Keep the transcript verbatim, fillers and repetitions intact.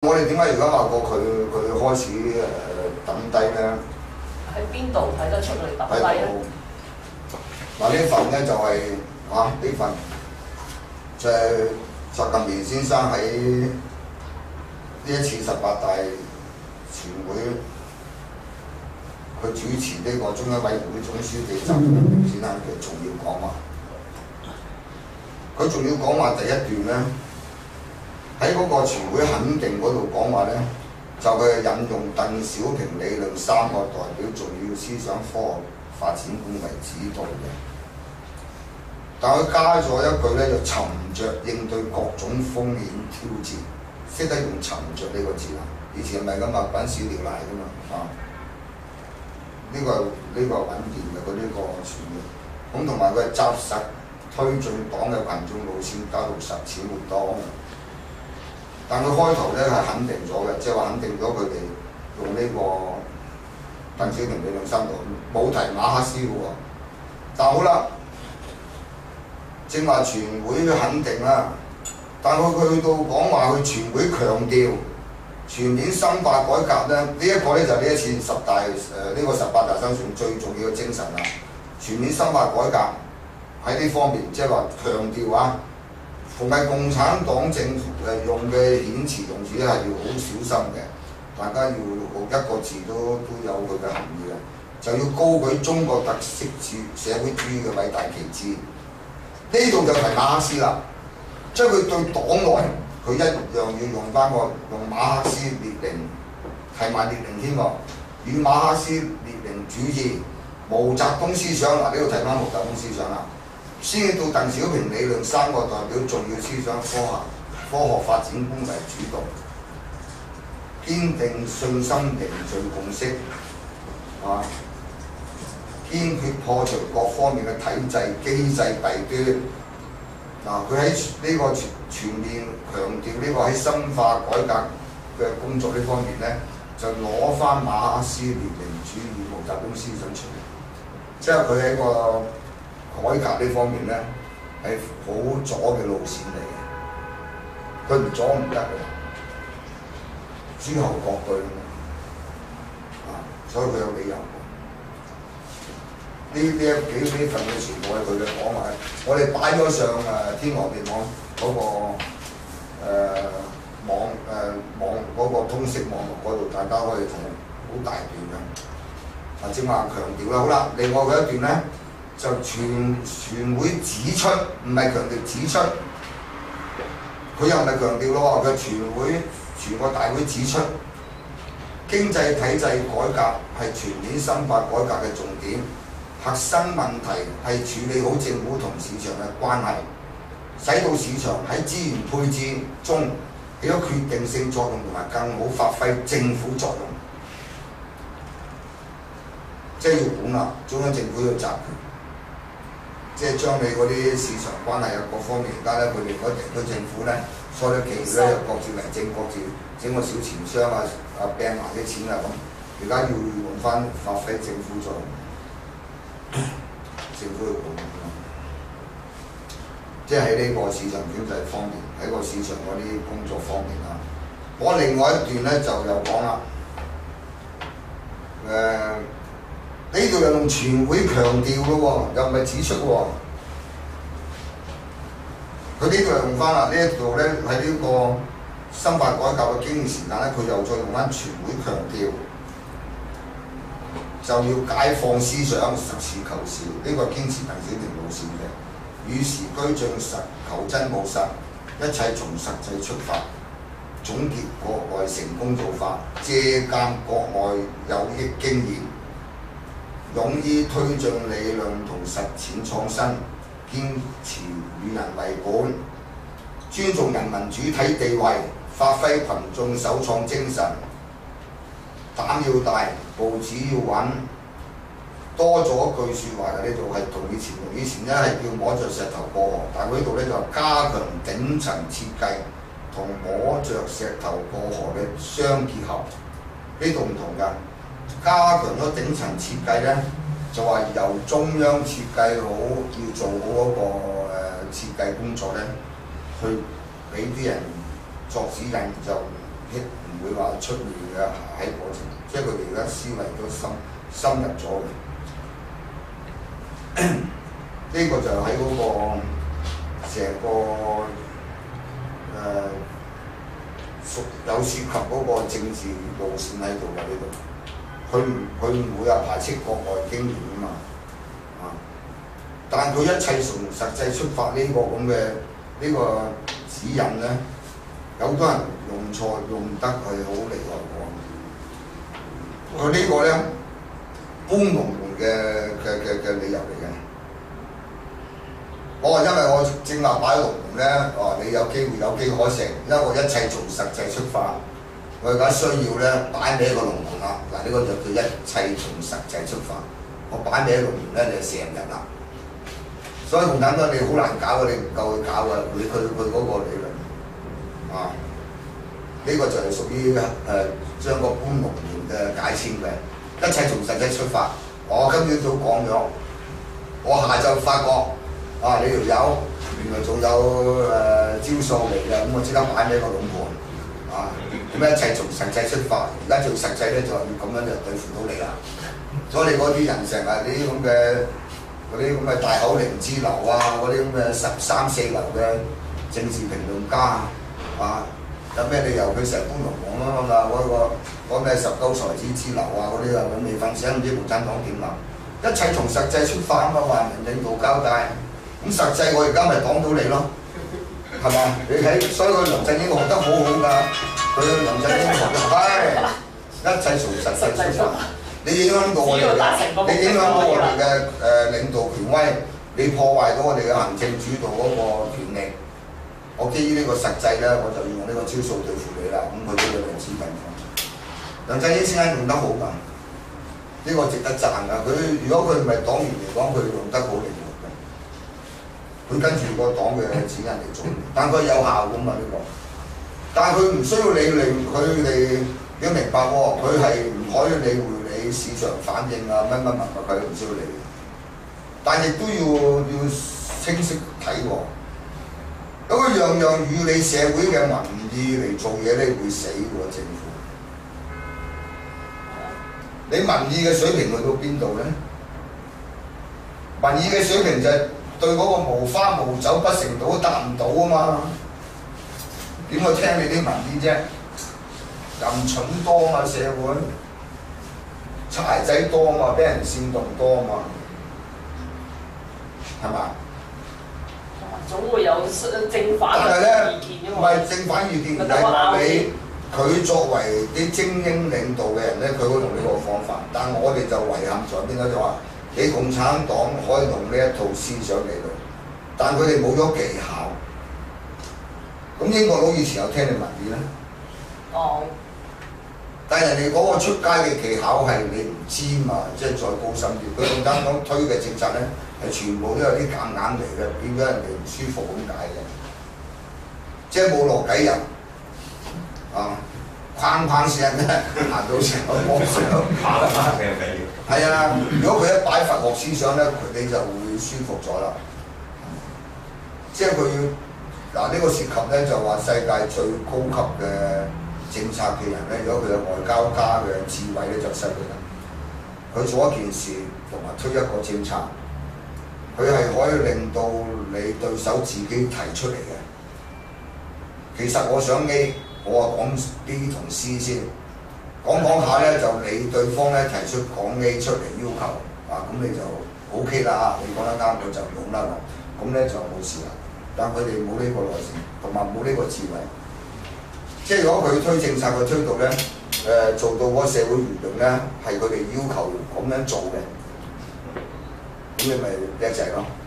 我哋點解而家話過佢佢開始誒抌低咧？ 喺邊度睇得出嚟抌喺低咧？ 度嗱呢份咧就係、啊呢份就係習近平先生喺呢一次十八大全會，佢主持呢個中央委員會總書記習近平先生嘅重要講話。佢重要講話第一段咧，喺嗰個全會肯定嗰度講話咧，就佢引用鄧小平理論三個代表重要思想科學發展觀為指導嘅。但佢加咗一句咧，就沉着應對各種風險挑戰，識得用沉着呢個字啦。以前唔係咁啊，滾屎尿瀨噶嘛啊！呢、這個呢、這個穩健嘅佢呢個傳嘅，咁同埋佢係紮實推進黨嘅群眾路線，加到實踐活動。但佢開頭咧係肯定咗嘅，即係話肯定咗佢哋用呢個鄧小平理論三個，冇提馬克思嘅喎。但好啦。正話全會肯定啦，但佢去到講話，佢全會強調全面深化改革咧，呢、這、一個咧就係呢一次十大誒呢、呃這個十八大生選最重要嘅精神啦。全面深化改革喺呢方面，即係話強調啊，逢係共產黨政府誒用嘅遣詞用詞咧係要好小心嘅，大家要一個字都都有佢嘅含義嘅，就要高舉中國特色主社會主義嘅偉大旗幟。呢度就提馬克思啦，即係佢對黨內佢一樣要用翻個用馬克思列寧，提埋列寧添喎，與馬克思列寧主義、毛澤東思想嗱，呢度提翻毛澤東思想啦，先至到鄧小平理論三個代表重要思想科學科學發展觀為主導，堅定信心凝聚共識，啊！堅決破除各方面嘅體制機制弊端。嗱，佢喺呢個全全面強調呢個喺深化改革嘅工作呢方面咧，就攞翻馬克思列寧主義、毛澤東思想出嚟。即係佢喺個改革呢方面咧，係好左嘅路線嚟嘅。佢唔左唔得嘅，諸侯國對啊，所以佢有理由。呢呢一幾呢份嘅全部係佢嘅講話，我哋擺咗上誒天羅地網嗰、那個誒、呃、網誒、呃、網嗰、那個通識網絡嗰度，大家可以睇好大段嘅。啊，正話強調啦，好啦，另外嗰一段咧就全全會指出，唔係強調指出，佢又唔係強調咯，佢全會全個大會指出，經濟體制改革係全面深化改革嘅重點。核心問題係處理好政府同市場嘅關係，使到市場喺資源配置中起咗決定性作用，同埋更好發揮政府作用。即係要管啦，中央政府要集權，即係將你嗰啲市場關係啊各方面，而家咧佢哋嗰地區政府咧，所有企業咧又各自為政，各自整個小錢箱啊啊掟埋啲錢啊咁，而家要用翻發揮政府作用。政府要管，即係喺呢個市場經濟方面，喺個市場嗰啲工作方面啊。我另外一段咧就又講啦，誒呢度又用全會強調咯喎，又唔係指出喎。佢呢度又用翻啦，呢一度咧喺呢個深化改革嘅經驗時間咧，佢又再用翻全會強調。就要解放思想，實事求是，呢、這個堅持鄧小平路線嘅，與時俱進，實求真務實，一切從實際出發，總結國外成功做法，借鑑國外有益經驗，勇於推進理論同實踐創新，堅持與人為本，尊重人民主體地位，發揮群眾首創精神。膽要大，步子要穩，多咗一句説話嘅呢度係同以前同以前咧係叫摸着石頭過河，但係呢度咧就加強頂層設計同摸着石頭過河嘅相結合，呢度唔同㗎。加強咗頂層設計咧，就話由中央設計好，要做好嗰、那個誒、呃、設計工作咧，去俾啲人作指引就。 唔會話出面嘅喺過程，即係佢哋而家思維都深深入咗嘅。呢個就喺嗰、個成個誒屬、呃、有涉及嗰個政治路線喺度嘅呢度。佢唔佢唔會話排斥國外經驗啊嘛，啊！但係佢一切從實際出發呢個咁嘅呢個指引咧，有好多人用錯用得係好厲害喎。佢呢個咧搬龍門嘅嘅嘅嘅理由嚟嘅。我話因為我正話擺龍門咧，哦你有機會有機可乘，因為我一切從實際出發。我而家需要咧擺尾一個龍門啦，嗱呢個就叫一切從實際出發。我擺尾一個龍門咧，你就成日啦。所以共產黨你好難搞嘅，你唔夠去搞嘅，佢佢佢嗰個理論啊，呢、這個就係屬於誒將個搬龍門嘅解簽嘅，一切從實際出發。我今朝早講咗，我下晝發覺啊你條友原來仲有誒、呃、招數嚟嘅，咁我即刻擺尾一個龍門。啊！咁一切從實際出發，而家做實際咧就要咁樣就對付到你啦。所以你嗰啲人成日啲咁嘅嗰啲咁嘅大口靈之流啊，嗰啲咁嘅十三四流嘅政治評論家啊，有咩理由佢成日搬龍門啊嘛？嗰、嗰個咩十鳩才子之流啊嗰啲啊，咁未瞓醒唔知共產黨點諗？一切從實際出發啊嘛，話明領導交代。咁實際我而家咪講到你咯。係嘛？你睇，所以佢梁振英學得好好㗎。佢梁振英學得係一切從實際出發。你影響到我哋嘅，你影響到我哋嘅誒領導權威，你破壞到我哋嘅行政主導嗰個權力。我基於呢個實際咧，我就要用呢個招數對付你啦。咁佢呢個梁子近梁振英先生用得好㗎，呢、這個值得讚㗎。佢如果佢唔係黨員嚟講，佢用得好靈活嘅。佢跟住個黨嘅指引嚟做，但佢有效㗎嘛呢、這個。但係佢唔需要理會佢哋，你要明白喎，佢係唔可以理會你市場反應啊乜乜乜乜，佢唔需要理。但亦都要要清晰睇喎。咁佢樣樣與你社會嘅民意嚟做嘢咧，會死喎政府。你民意嘅水平去到邊度咧？民意嘅水平就係對嗰個無花無酒不成道都達唔到啊嘛！點去聽你啲民意啫？人蠢多嘛，社會柴仔多嘛，俾人煽動多嘛，係嘛？ 總會有正反嘅意見㗎嘛。 唔係正反意見，唔係話你佢作為啲精英領導嘅人咧，佢會用呢個方法。但係我哋就遺憾在邊咧？就話你共產黨可以用呢一套思想嚟到，但佢哋冇咗技巧。咁英國佬以前有聽你民意咧？哦。但係人哋嗰個出街嘅技巧係你唔知嘛，即係再高深啲。佢共產黨推嘅政策咧，係全部都有啲夾硬嚟嘅，變咗人哋唔舒服咁解嘅。即係冇落計人啊，框框聲咧，行到成個波上。框框聲緊要。係啊，如果佢一擺佛學思想咧，你就會舒服咗啦。即係佢要嗱呢個涉及咧，就話世界最高級嘅政策嘅人咧，如果佢有外交家嘅智慧咧，就犀利啦。佢做一件事同埋推一個政策，佢係可以令到你對手自己提出嚟嘅。其實我想 A， 我話講 B 同 C 先，講講下咧就你對方咧提出講 A 出嚟要求，啊咁你就 O K 啦，你講得啱我就用啦，咁咧就冇事啦。但佢哋冇呢個耐性，同埋冇呢個智慧。即係如果佢推政策，佢推到咧，誒、呃、做到嗰個社會輿論咧，係佢哋要求咁樣做嘅，咁你咪叻仔咯。